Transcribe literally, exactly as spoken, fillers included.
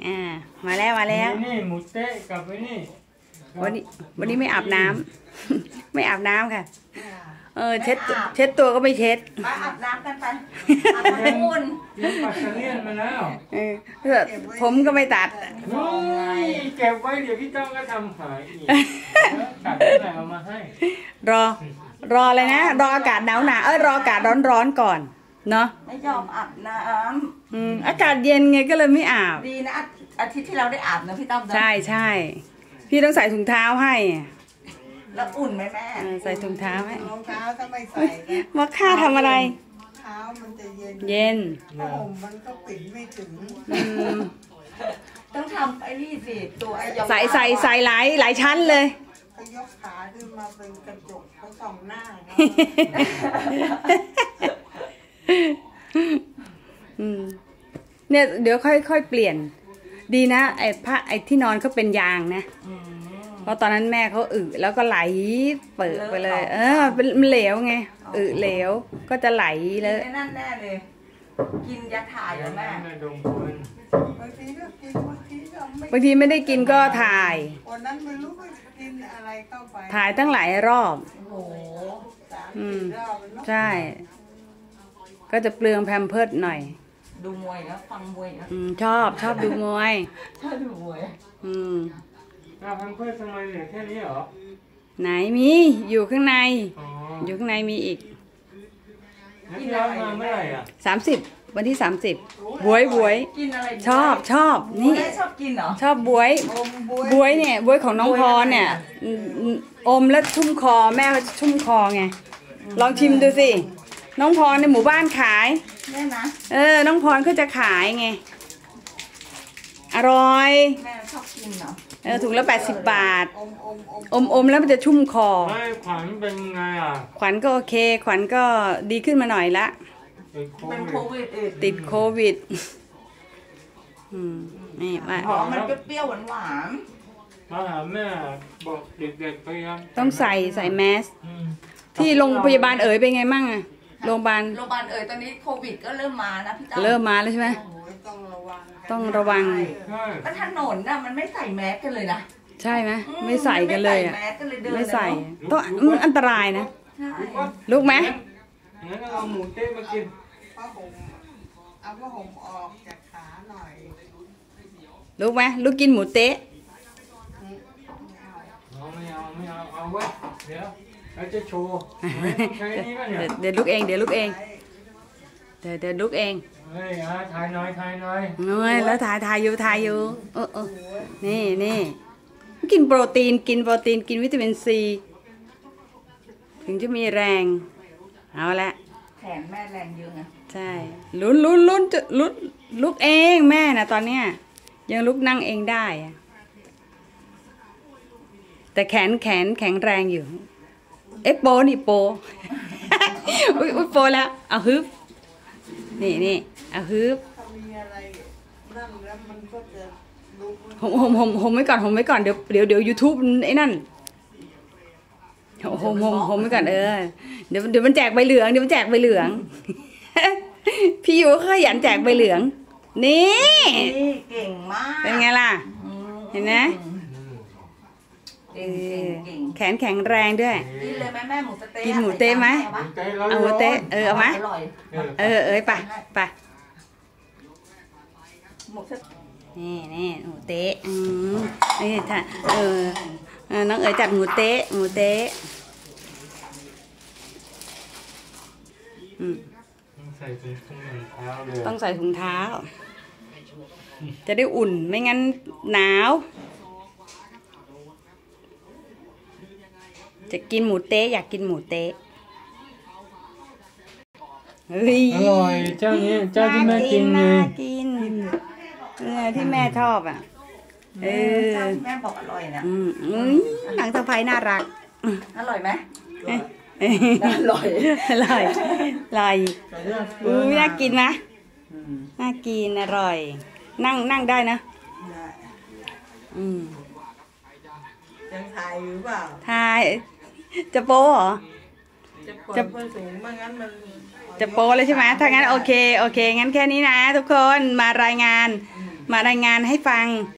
อ่ามาแล้วมาแล้วนี่หมูเต๊ะกับไอ้นี่วันนี้วันนี้ไม่อาบน้ำ ไม่อาบน้ำค่ะเออเช็ดเช็ดตัวก็ไม่เช็ดไปอาบน้ำกันไปอาบน้ำอุ่นกินปัสเลียนมาแล้วเออผมก็ไม่ตัดเก็บไว้เดี๋ยวพี่ต้องก็ทำหายอีกตัดอะไรเอามาให้รอรอเลยนะรออากาศหนาวหนาเออรออากาศร้อนร้อนก่อนเนาะไม่ยอมอาบน้ำอืมอากาศเย็นไงก็เลยไม่อาบดีนะอาทิตย์ที่เราได้อาบนะพี่ต้อมใช่ใช่พี่ต้องใส่ถุงเท้าให้แล้วอุ่นไหมแม่ใส่ถุงเท้าให้รองเท้าถ้าไม่ใส่มาค่าทำอะไรเท้ามันจะเย็นเย็นผ้าห่มมันก็ปิดไม่ถึงต้องทำไอ้นี่สิตัวไอ้ใส่ใส่ใส่หลายหลายชั้นเลยก็ยกขาขึ้นมาเป็นกระจกเขาส่องหน้าเนี่ยเดี๋ยวค่อยค่อยเปลี่ยนดีนะไอ้ผ้าไอ้ที่นอนเขาเป็นยางนะเพราะตอนนั้นแม่เขาอึแล้วก็ไหลเปิดไปเลยเออเป็นเหลวไงอึเหลวก็จะไหลเลยนั่นแน่เลยกินยาถ่ายเหรอแม่บางทีก็กินบางทีก็ไม่บางทีไม่ได้กินก็ถ่ายวันนั้นไม่รู้ว่ากินอะไรเข้าไปถ่ายตั้งหลายรอบโอ้โหอืมใช่ก็จะเปลืองแพมเพิร์สหน่อยดูมวยแล้วฟังมวยแล้วอืมชอบชอบดูมวยชอบดูมวยอืมอ้าวแพมเพิร์สทำไมเหลือแค่นี้เหรอไหนมีอยู่ข้างในอยู่ข้างในมีอีกกินแล้วมาเมื่อไหร่อ่ะสามสิบวันที่สามสิบบวยบวยชอบชอบนี่ชอบกินเหรอชอบบวยบวยเนี่ยบวยของน้องพรเนี่ยอมแล้วชุ่มคอแม่ชุ่มคอไงลองชิมดูสิน้องพรในหมู่บ้านขายแม่นะเออน้องพรก็จะขายไงอร่อยแม่ชอบกินเหรอเออถุงละแปดสิบบาทอมอมแล้วมันจะชุ่มคอไม่ขวัญเป็นไงอ่ะขวัญก็โอเคขวัญก็ดีขึ้นมาหน่อยละเป็นโควิดติดโควิดอืมนี่ว่าอ๋อมันก็เปรี้ยวหวานหวานมาหาแม่บอกเด็กๆไปยังต้องใส่ใส่แมสที่โรงพยาบาลเอ๋ยเป็นไงมั่งอะโรงพยาบาลโรงพยาบาลเอ๋ยตอนนี้โควิดก็เริ่มมานะพี่ต้อมเริ่มมาแล้วใช่ไหมต้องระวังต้องระวังแล้วถนนน่ะมันไม่ใส่แมสกันเลยนะใช่ไหมไม่ใส่กันเลยอ่ะไม่ใส่ต้องมันอันตรายนะลูกไหมงั้นเอาหมูเต๊ะมากินผ้าห่มเอาผ้าห่มออกจากขาหน่อยลูกไหมลูกกินหมูเต๊ะไม่เอาไม่เอาเอาไว้เดี๋ยวเราจะโชว์เดี๋ยวลูกเองเดี๋ยวลูกเองเดี๋ยวเดี๋ยวลูกเองเฮ้ยถ่ายหน่อยถ่ายหน่อยน้อยแล้วถ่ายถ่ายอยู่ถ่ายอยู่เออเออนี่นี่กินโปรตีนกินโปรตีนกินวิตามินซีถึงจะมีแรงเอาละแขนแม่แรงเยอะนะใช่ลุ้นลุ้นลุ้นจะลุ้นลุกเองแม่นะตอนเนี้ยยังลุกนั่งเองได้แต่แขนแขนแข็งแรงอยู่เอ๊ะโปนี่โปอุ้ยอุ้ยโปแล้วเอาฮึบนี่นี่เอาฮึบห่มห่มห่มห่มไว้ก่อนห่มไว้ก่อนเดี๋ยวเดี๋ยวเดี๋ยวยูทูบไอ้นั่นห่มห่มห่มไว้ก่อนเออเดี๋ยวเดี๋ยวมันแจกใบเหลืองเดี๋ยวมันแจกใบเหลืองพี่ยูก็ขยันแจกใบเหลืองนี่เก่งมากเป็นไงล่ะเห็นไหมแขนแข็งแรงด้วยกินเลยไหมแม่หมูสเต๊ะกินหมูเต๊ะไหมเอาหมูเต๊ะเออเอาไหมเออเอ้ยไปไปนี่นี่หมูเต๊ะอืมนี่ท่าเออน้องเอ๋ยจัดหมูเต๊ะหมูเต๊ะอืมต้องใส่ถุงเท้าเลยต้องใส่ถุงเท้าจะได้อุ่นไม่งั้นหนาวจะกินหมูเต๊ะอยากกินหมูเต๊ะเฮ้ยอร่อยเจ้านี้เจ้าที่แม่กินเลยกินเออที่แม่ชอบอ่ะเออแม่บอกอร่อยนะอืมอืมหนังสะใภ้น่ารักอร่อยไหมอร่อยอร่อยอร่อยอุ้ยน่ากินนะน่ากินอร่อยนั่งนั่งได้นะอืมยังถ่ายอยู่เปล่าถ่ายจะโป้เหรอจะเพิ่มสูงไม่งั้นมันจะโป้เลยใช่ไหมถ้างั้นโอเคโอเคงั้นแค่นี้นะทุกคนมารายงานมารายงานให้ฟัง